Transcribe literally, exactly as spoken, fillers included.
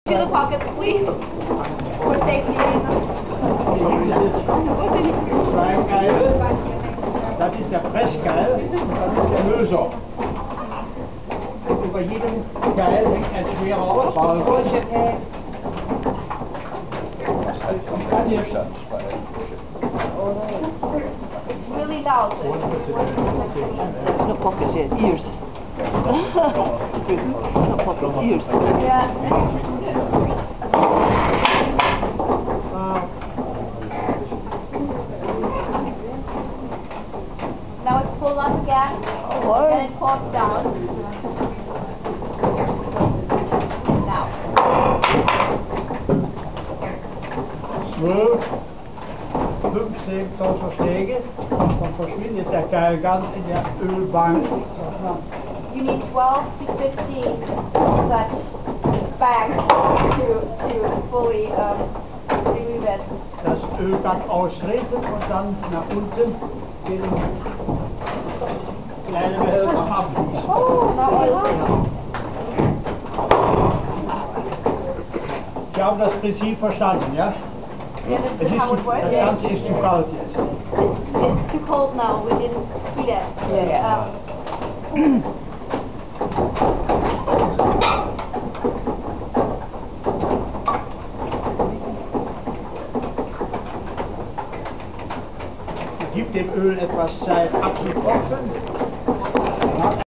the pockets, please. For safety reasons. Zwei Keile. Das ist der Presskeil und das ist der Löser. Und über jedem Keil hängt ein schwerer Ausbau. Really loud. There's no pockets yet, ears. Chris, no pockets, ears. Yeah. Now it's pulled on the gas and it pulls down. Now. zwölf, fünfzehn Zoll Schläge, dann verschwindet der Keil ganz in der Ölbank. You need twelve to fifteen such bags to, to fully um, remove it. Das Öl kann austreten und dann nach unten den kleinen Behälter abfließen. Oh, now oil. Sie haben das Prinzip verstanden, ja? You Es understand ist how zu, it works? das Ganze ist zu kalt jetzt. It's, it's too cold now. We didn't heat it. Yeah. Um, Gibt dem Öl etwas Zeit abzutropfen.